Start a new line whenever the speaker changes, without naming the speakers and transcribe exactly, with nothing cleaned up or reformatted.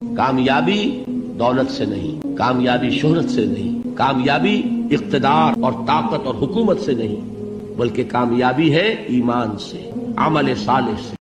कामयाबी दौलत से नहीं, कामयाबी शोहरत से नहीं, कामयाबी इख्तिदार और ताकत और हुकूमत से नहीं, बल्कि कामयाबी है ईमान से, अमल सालिह से।